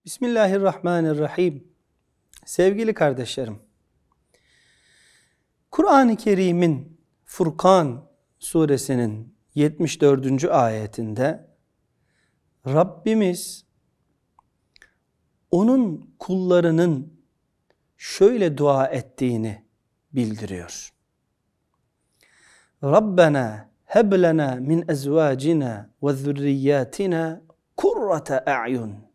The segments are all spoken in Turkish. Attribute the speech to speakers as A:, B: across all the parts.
A: Bismillahirrahmanirrahim. Sevgili kardeşlerim, Kur'an-ı Kerim'in Furkan suresinin 74. ayetinde Rabbimiz onun kullarının şöyle dua ettiğini bildiriyor. Rabbena heb lena min ezvacina ve zürriyatina kurrate a'yun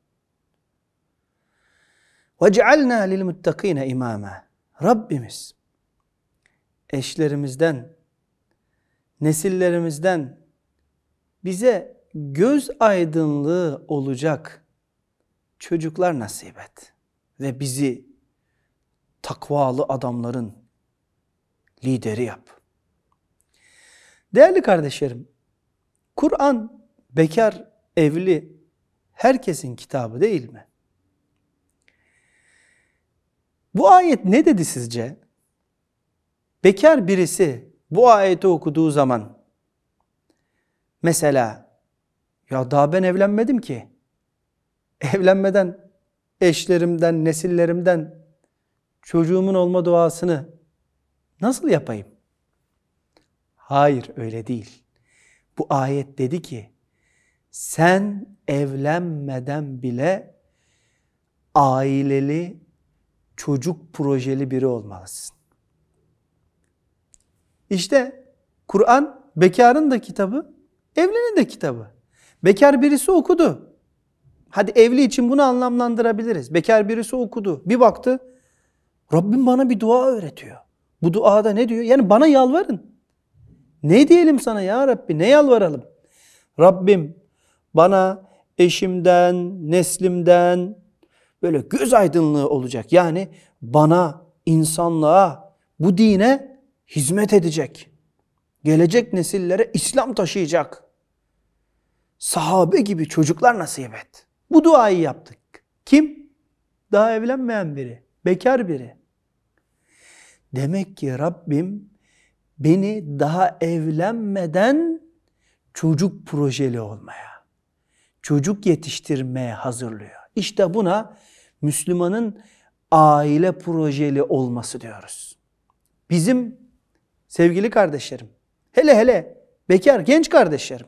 A: وَجْعَلْنَا لِلْمُتَّقِينَ اِمَامًا. Rabbimiz eşlerimizden, nesillerimizden bize göz aydınlığı olacak çocuklar nasip et. Ve bizi takvalı adamların lideri yap. Değerli kardeşlerim, Kur'an bekar, evli herkesin kitabı değil mi? Bu ayet ne dedi sizce? Bekar birisi bu ayeti okuduğu zaman mesela ya daha ben evlenmedim ki. Evlenmeden eşlerimden, nesillerimden çocuğumun olma duasını nasıl yapayım? Hayır, öyle değil. Bu ayet dedi ki sen evlenmeden bile aileli, çocuk projeli biri olmalısın. İşte Kur'an bekarın da kitabı, evlinin de kitabı. Bekar birisi okudu. Hadi evli için bunu anlamlandırabiliriz. Bekar birisi okudu. Bir baktı, Rabbim bana bir dua öğretiyor. Bu duada ne diyor? Yani bana yalvarın. Ne diyelim sana ya Rabbi? Ne yalvaralım? Rabbim bana eşimden, neslimden böyle göz aydınlığı olacak. Yani bana, insanlığa, bu dine hizmet edecek. Gelecek nesillere İslam taşıyacak. Sahabe gibi çocuklar nasip et. Bu duayı yaptık. Kim? Daha evlenmeyen biri. Bekar biri. Demek ki Rabbim beni daha evlenmeden çocuk projeli olmaya, çocuk yetiştirmeye hazırlıyor. İşte buna Müslümanın aile projeli olması diyoruz. Bizim sevgili kardeşlerim, hele bekar genç kardeşlerim,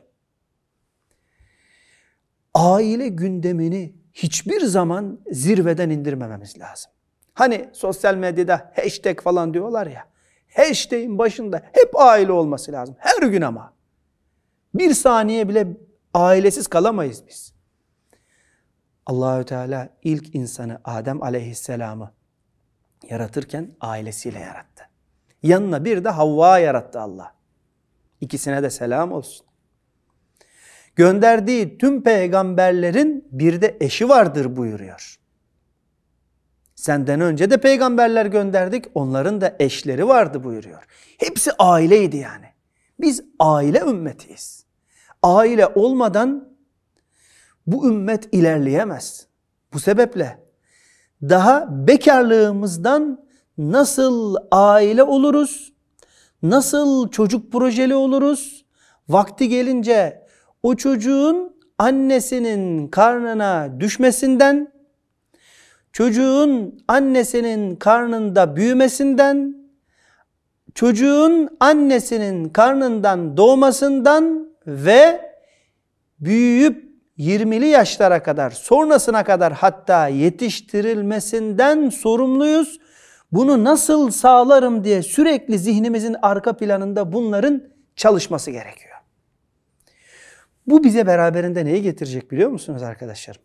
A: aile gündemini hiçbir zaman zirveden indirmememiz lazım. Hani sosyal medyada hashtag falan diyorlar ya, hashtag'in başında hep aile olması lazım. Her gün ama. Bir saniye bile ailesiz kalamayız biz. Allahü Teala ilk insanı Adem Aleyhisselam'ı yaratırken ailesiyle yarattı. Yanına bir de Havva yarattı Allah. İkisine de selam olsun. Gönderdiği tüm peygamberlerin bir de eşi vardır buyuruyor. Senden önce de peygamberler gönderdik, onların da eşleri vardı buyuruyor. Hepsi aileydi yani. Biz aile ümmetiyiz. Aile olmadan bu ümmet ilerleyemez. Bu sebeple daha bekarlığımızdan nasıl aile oluruz, nasıl çocuk projeli oluruz, vakti gelince o çocuğun annesinin karnına düşmesinden, çocuğun annesinin karnında büyümesinden, çocuğun annesinin karnından doğmasından ve büyüyüp 20'li yaşlara kadar, sonrasına kadar hatta yetiştirilmesinden sorumluyuz. Bunu nasıl sağlarım diye sürekli zihnimizin arka planında bunların çalışması gerekiyor. Bu bize beraberinde neyi getirecek biliyor musunuz arkadaşlar?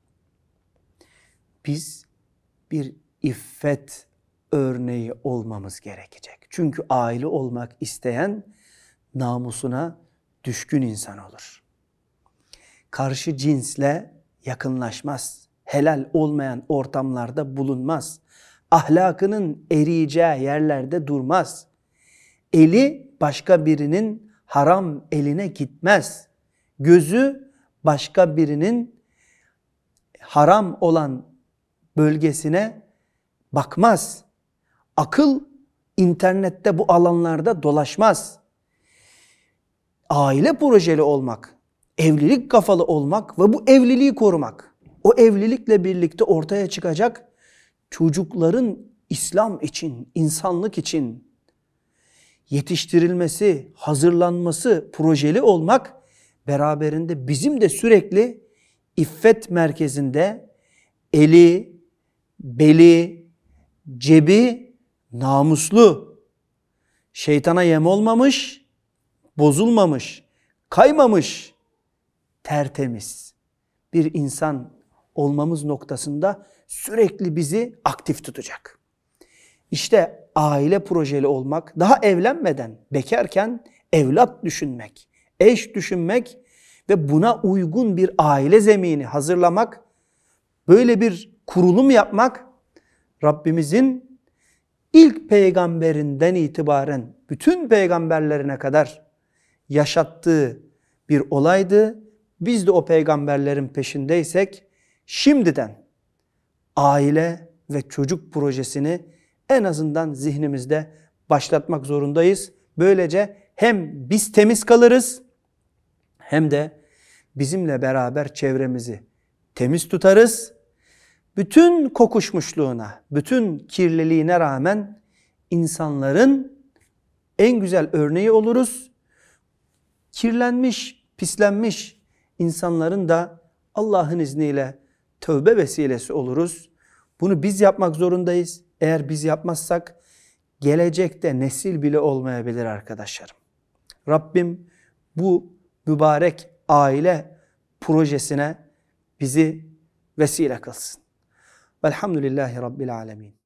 A: Biz bir iffet örneği olmamız gerekecek. Çünkü aile olmak isteyen namusuna düşkün insan olur. Karşı cinsle yakınlaşmaz. Helal olmayan ortamlarda bulunmaz. Ahlakının eriyeceği yerlerde durmaz. Eli başka birinin haram eline gitmez. Gözü başka birinin haram olan bölgesine bakmaz. Akıl internette bu alanlarda dolaşmaz. Aile projeli olmak, evlilik kafalı olmak ve bu evliliği korumak. o evlilikle birlikte ortaya çıkacak çocukların İslam için, insanlık için yetiştirilmesi, hazırlanması, projeli olmak beraberinde bizim de sürekli iffet merkezinde eli, beli, cebi namuslu, şeytana yem olmamış, bozulmamış, kaymamış, tertemiz bir insan olmamız noktasında sürekli bizi aktif tutacak. İşte aile projeli olmak, daha evlenmeden, bekarken evlat düşünmek, eş düşünmek ve buna uygun bir aile zemini hazırlamak, böyle bir kurulum yapmak, Rabbimizin ilk peygamberinden itibaren bütün peygamberlerine kadar yaşattığı bir olaydı. Biz de o peygamberlerin peşindeysek şimdiden aile ve çocuk projesini en azından zihnimizde başlatmak zorundayız. Böylece hem biz temiz kalırız hem de bizimle beraber çevremizi temiz tutarız. Bütün kokuşmuşluğuna, bütün kirliliğine rağmen insanların en güzel örneği oluruz. Kirlenmiş, pislenmiş insanların da Allah'ın izniyle tövbe vesilesi oluruz. Bunu biz yapmak zorundayız. Eğer biz yapmazsak gelecekte nesil bile olmayabilir arkadaşlarım. Rabbim bu mübarek aile projesine bizi vesile kılsın. Velhamdülillahi Rabbil alemin.